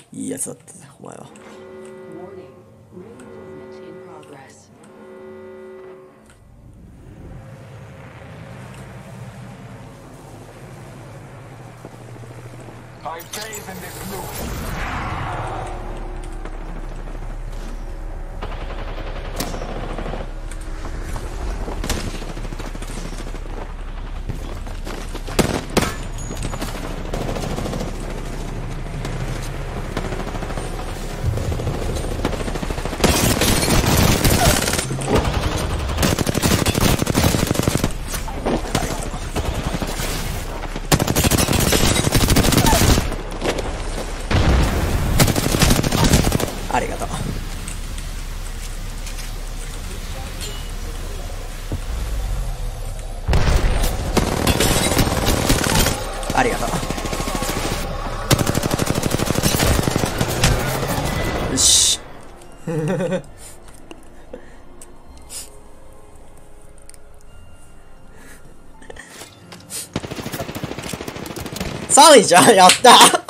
いいやつだったぜお前は。ありがとう。ありがとう。よし。3位じゃん、やった